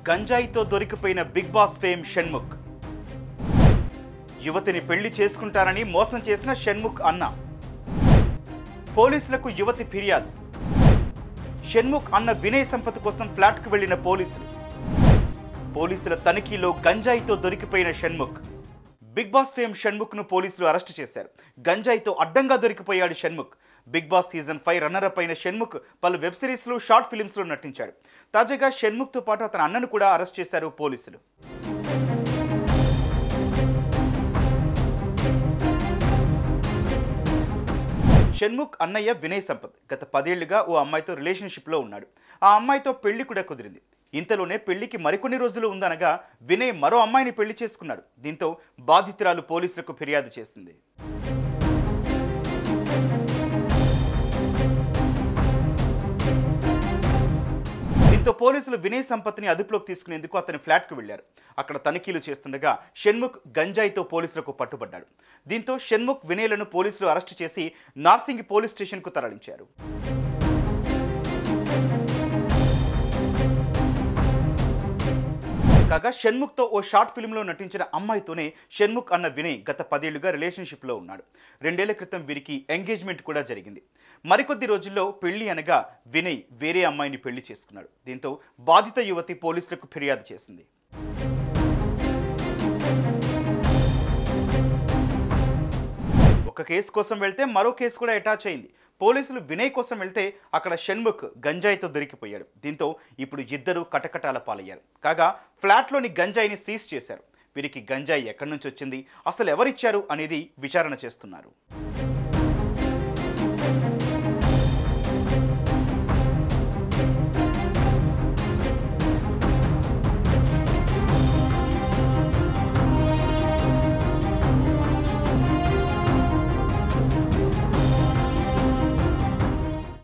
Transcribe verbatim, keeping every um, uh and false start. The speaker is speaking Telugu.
గంజాయితో దొరికిపోయిన బిగ్ బాస్ ఫేమ్ షణ్ముఖ్. యువతిని పెళ్లి చేసుకుంటానని మోసం చేసిన షణ్ముఖ్ అన్న. పోలీసులకు యువతి ఫిర్యాదు. షణ్ముఖ్ అన్న వినయ్ సంపత్ కోసం ఫ్లాట్కు వెళ్లిన పోలీసులు. పోలీసుల తనిఖీలో గంజాయితో దొరికిపోయిన షణ్ముఖ్. బిగ్ బాస్ ఫేమ్ షణ్ముఖ్ను పోలీసులు అరెస్టు చేశారు. గంజాయితో అడ్డంగా దొరికిపోయాడు Shanmukh. Bigg Boss season five runner up అయిన షణ్ముఖ్ పలు వెబ్ సిరీస్లు, షార్ట్ ఫిల్మ్స్లో నటించాడు. తాజాగా షణ్ముఖ్తో పాటు అతని అన్నను కూడా అరెస్ట్ చేశారు పోలీసులు. షణ్ముఖ్ అన్నయ్య వినయ్ సంపత్ గత పదేళ్లుగా ఓ అమ్మాయితో రిలేషన్షిప్లో ఉన్నాడు. ఆ అమ్మాయితో పెళ్లి కూడా కుదిరింది. ఇంతలోనే పెళ్లికి మరికొన్ని రోజులు ఉందనగా వినయ్ మరో అమ్మాయిని పెళ్లి చేసుకున్నాడు. దీంతో బాధితురాలు పోలీసులకు ఫిర్యాదు చేసింది. దీంతో పోలీసులు వినయ్ సంపత్ని అదుపులోకి తీసుకునేందుకు అతని ఫ్లాట్కు వెళ్లారు. అక్కడ తనిఖీలు చేస్తుండగా షణ్ముఖ్ గంజాయితో పోలీసులకు పట్టుబడ్డాడు. దీంతో షణ్ముఖ్, వినయ్లను పోలీసులు అరెస్టు చేసి నార్సింగి పోలీస్ స్టేషన్కు తరలించారు. కాగా షణ్ముఖ్తో ఓ షార్ట్ ఫిల్మ్లో నటించిన అమ్మాయితోనే షణ్ముఖ్ అన్న వినయ్ గత పదేళ్లుగా రిలేషన్షిప్లో ఉన్నాడు. రెండేళ్ల క్రితం వీరికి ఎంగేజ్మెంట్ కూడా జరిగింది. మరికొద్ది రోజుల్లో పెళ్లి అనగా వినయ్ వేరే అమ్మాయిని పెళ్లి చేసుకున్నాడు. దీంతో బాధిత యువతి పోలీసులకు ఫిర్యాదు చేసింది. ఒక కేసు కోసం వెళ్తే మరో కేసు కూడా అటాచ్ అయింది. పోలీసులు వినయ్ కోసం వెళ్తే అక్కడ షణ్ముఖ్ గంజాయితో దొరికిపోయాడు. దీంతో ఇప్పుడు ఇద్దరు కటకటాల పాలయ్యారు. కాగా ఫ్లాట్లోని గంజాయిని సీజ్ చేశారు. వీరికి గంజాయి ఎక్కడి నుంచి వచ్చింది, అసలు ఎవరిచ్చారు అనేది విచారణ చేస్తున్నారు.